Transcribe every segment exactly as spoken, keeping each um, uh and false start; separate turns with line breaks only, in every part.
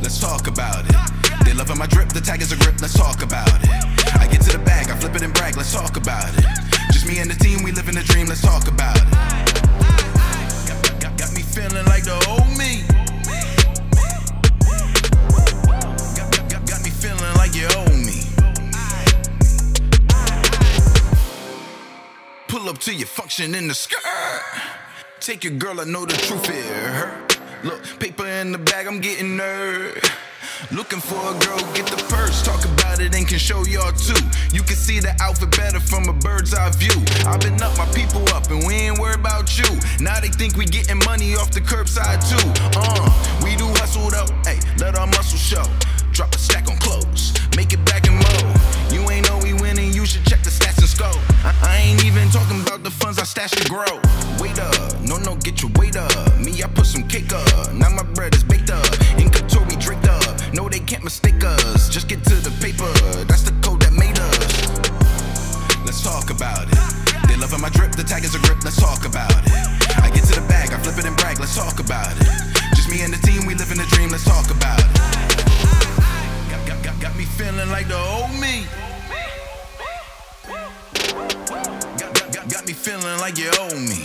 let's talk about it. They loving my drip, the tag is a grip, let's talk about it. I get to the bag, I flip it and brag, let's talk about it. Just me and the team, we live in a dream, let's talk about it. Got, got, got, got me feeling like the old me. Got, got, got, got me feeling like you owe me. Pull up to your function in the skirt. Take your girl, I know the truth, it hurt. Look, paper in the bag, I'm getting nerd. Looking for a girl, get the purse. Talk about it and can show y'all too. You can see the outfit better from a bird's eye view. I've been up, my people up, and we ain't worried about you. Now they think we getting money off the curbside too. Uh, we do hustle though, hey, let our muscle show. Drop a stack on clothes, make it back and mo. You ain't know we winning, you should check the stats and scope. I, I ain't even talking about the funds I stash to grow. Wait up, no, no, get your weight up. Me, I put some cake up, now my bread is baked up. In couture, we draped up. No, they can't mistake us. Just get to the paper. That's the code that made us. Let's talk about it. They loving my drip. The tag is a grip. Let's talk about it. I get to the bag. I flip it and brag. Let's talk about it. Just me and the team. We live in a dream. Let's talk about it. Got, got, got, got me feeling like the old me. Got, got, got, got me feeling like you owe me.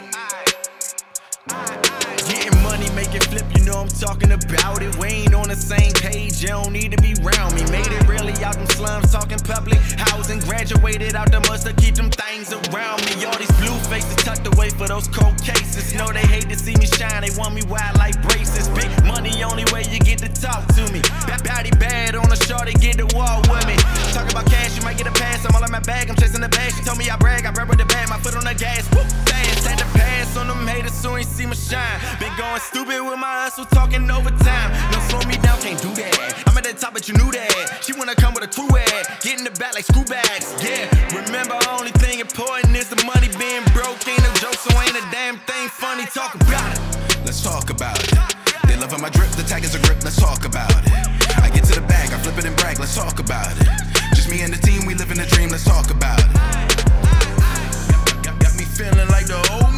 Getting money, make it flip, you know I'm talking about it. We ain't on the same page, you don't need to be round me. Made it really out them slums, talking public housing. Graduated out the must to keep them things around me. All these blue faces tucked away for those cold cases. Know they hate to see me shine, they want me wild like braces. Big money, only way you get to talk to me. Body bad on a shorty, get to walk with me. Talk about cash, you might get a pass. I'm all in my bag, I'm chasing the bag. She told me I brag, I brag with the bag, my foot on the gas. Woo, fast, had to pass on them haters so ain't see my shine. Been going stupid with my hustle, talking overtime. No slow me down, can't do that. I'm at the top, but you knew that. She wanna come with a crew ad, get in the back like screw bags. Yeah, remember only thing important is the money being broke. Ain't no joke, so ain't a damn thing funny. Talk about it.
Let's talk about it. They loving my drip, the tag is a grip. Let's talk about it. I get to the bag, I flip it and brag. Let's talk about it. Just me and the team, we live in a dream. Let's talk about it. Got, got, got me feeling like the old